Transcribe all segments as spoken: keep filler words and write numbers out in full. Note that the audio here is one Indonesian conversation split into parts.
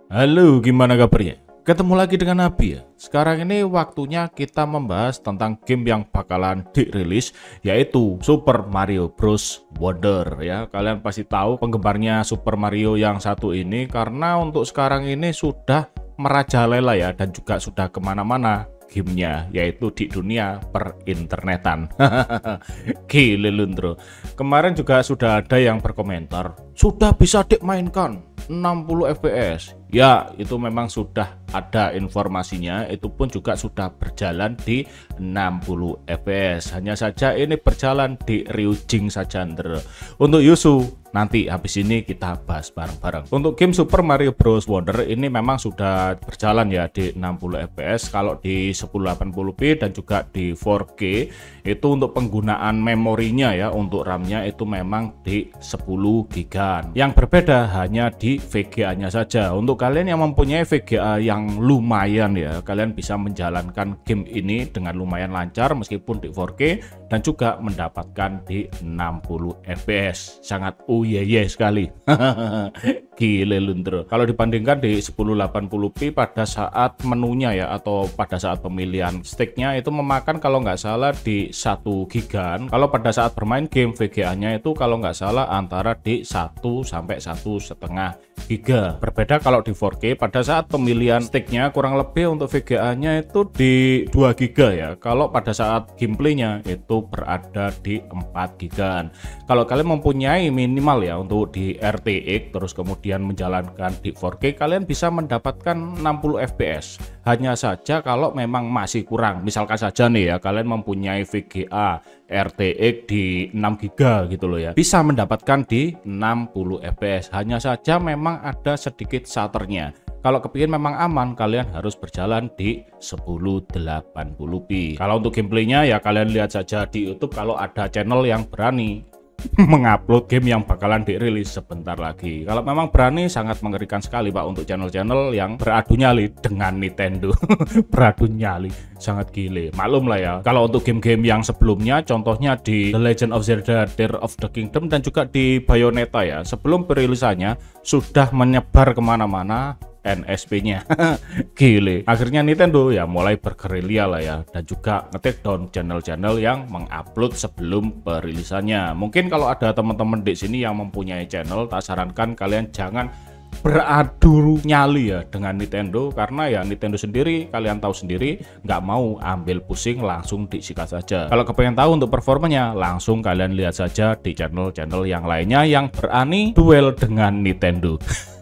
Halo, gimana kabarnya? Ketemu lagi dengan Nabi ya. Sekarang ini waktunya kita membahas tentang game yang bakalan dirilis, yaitu Super Mario Bros. Wonder ya. Kalian pasti tahu penggemarnya Super Mario yang satu ini, karena untuk sekarang ini sudah merajalela ya, dan juga sudah kemana-mana gamenya, yaitu di dunia perinternetan. Gile lundro. Kemarin juga sudah ada yang berkomentar, sudah bisa dimainkan enam puluh F P S. Ya, itu memang sudah ada informasinya, itu pun juga sudah berjalan di enam puluh F P S. Hanya saja ini berjalan di Ryujing saja. Ndre. Untuk Yuzu nanti habis ini kita bahas bareng-bareng. Untuk game Super Mario Bros. Wonder ini memang sudah berjalan ya di enam puluh F P S. Kalau di sepuluh delapan puluh p dan juga di empat K itu untuk penggunaan memorinya ya, untuk RAM-nya itu memang di sepuluh giga. Yang berbeda hanya di V G A-nya saja. Untuk kalian yang mempunyai V G A yang lumayan ya, kalian bisa menjalankan game ini dengan lumayan lancar meskipun di empat K dan juga mendapatkan di enam puluh F P S. Sangat oh iya yeah, yeah, sekali. Gile lundro. Kalau dibandingkan di sepuluh delapan puluh p pada saat menunya ya, atau pada saat pemilihan sticknya itu memakan kalau nggak salah di satu giga. Kalau pada saat bermain game V G A-nya itu kalau nggak salah antara di satu sampai satu setengah giga. Berbeda kalau di empat K pada saat pemilihan sticknya kurang lebih untuk V G A-nya itu di dua giga ya. Kalau pada saat gameplaynya itu berada di empat giga. Kalau kalian mempunyai minimal ya untuk di R T X terus kemudian menjalankan di empat K, kalian bisa mendapatkan enam puluh F P S. Hanya saja kalau memang masih kurang, misalkan saja nih ya, kalian mempunyai V G A R T X di enam giga gitu loh ya, bisa mendapatkan di enam puluh F P S. Hanya saja memang ada sedikit shutternya. Kalau kepingin memang aman, kalian harus berjalan di sepuluh delapan puluh p. Kalau untuk gameplaynya ya kalian lihat saja di YouTube kalau ada channel yang berani mengupload game yang bakalan dirilis sebentar lagi. Kalau memang berani, sangat mengerikan sekali Pak untuk channel-channel yang beradu nyali dengan Nintendo. Beradu nyali, sangat gile. Maklum lah ya, kalau untuk game-game yang sebelumnya, contohnya di The Legend of Zelda Tears of the Kingdom dan juga di Bayonetta ya, sebelum perilisannya sudah menyebar kemana-mana N S P-nya. Gile. Akhirnya Nintendo ya mulai bergerilya lah ya, dan juga nge-take down channel-channel yang mengupload sebelum perilisannya. Mungkin kalau ada teman-teman di sini yang mempunyai channel, tak sarankan kalian jangan beradu nyali ya dengan Nintendo, karena ya Nintendo sendiri kalian tahu sendiri nggak mau ambil pusing, langsung disikat saja. Kalau kepengen tahu untuk performanya, langsung kalian lihat saja di channel-channel yang lainnya yang berani duel dengan Nintendo.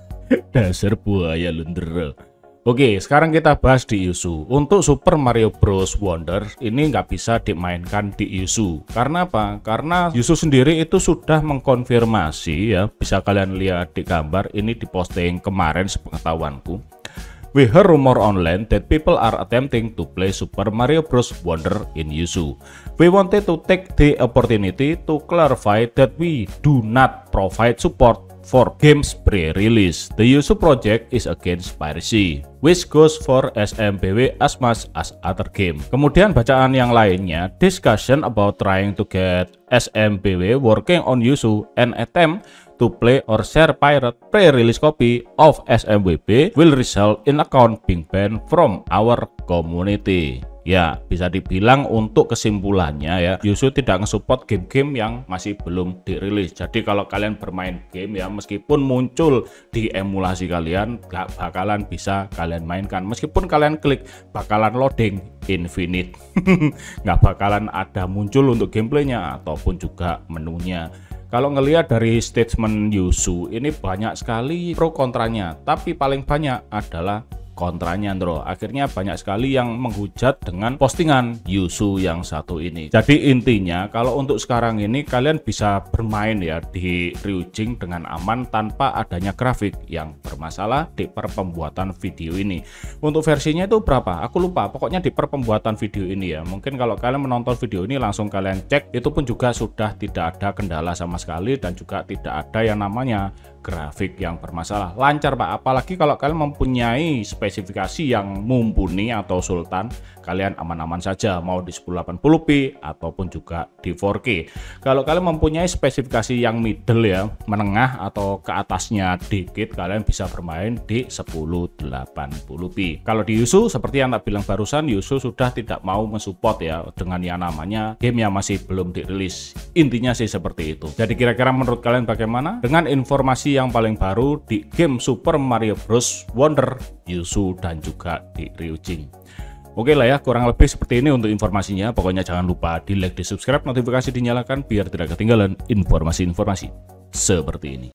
Dasar buaya lundero. Oke, sekarang kita bahas di Yuzu. Untuk Super Mario Bros. Wonder ini nggak bisa dimainkan di Yuzu. Karena apa? Karena Yuzu sendiri itu sudah mengkonfirmasi ya. Bisa kalian lihat di gambar ini, diposting kemarin sepengetahuanku. We heard rumor online that people are attempting to play Super Mario Bros. Wonder in Yuzu. We wanted to take the opportunity to clarify that we do not provide support for games pre-release. The Yuzu project is against piracy, which goes for S M B W as much as other game. Kemudian bacaan yang lainnya, discussion about trying to get S M B W working on Yuzu and attempt to play or share pirate pre-release copy of S M B W will result in account being banned from our community. Ya, bisa dibilang untuk kesimpulannya ya, Yuzu tidak nge-support game-game yang masih belum dirilis. Jadi kalau kalian bermain game ya, meskipun muncul di emulasi kalian, gak bakalan bisa kalian mainkan. Meskipun kalian klik, bakalan loading infinite. Gak bakalan ada muncul untuk gameplaynya ataupun juga menunya. Kalau ngelihat dari statement Yuzu ini banyak sekali pro kontranya, tapi paling banyak adalah kontranya bro. Akhirnya banyak sekali yang menghujat dengan postingan Yuzu yang satu ini. Jadi intinya kalau untuk sekarang ini kalian bisa bermain ya di Ryujing dengan aman tanpa adanya grafik yang bermasalah di perpembuatan video ini. Untuk versinya itu berapa? Aku lupa. Pokoknya di perpembuatan video ini ya. Mungkin kalau kalian menonton video ini langsung kalian cek, itu pun juga sudah tidak ada kendala sama sekali dan juga tidak ada yang namanya grafik yang bermasalah. Lancar Pak, apalagi kalau kalian mempunyai spesifikasi yang mumpuni atau sultan, kalian aman-aman saja mau di sepuluh delapan puluh p ataupun juga di empat K. Kalau kalian mempunyai spesifikasi yang middle ya, menengah atau ke atasnya dikit, kalian bisa bermain di sepuluh delapan puluh p. Kalau di Yuzu seperti yang tak bilang barusan, Yuzu sudah tidak mau mensupport ya dengan yang namanya game yang masih belum dirilis. Intinya sih seperti itu. Jadi kira-kira menurut kalian bagaimana dengan informasi yang paling baru di game Super Mario Bros Wonder, Yuzu dan juga di Ryujin? Oke lah ya, kurang lebih seperti ini untuk informasinya. Pokoknya jangan lupa di like, di subscribe, notifikasi dinyalakan biar tidak ketinggalan informasi-informasi seperti ini.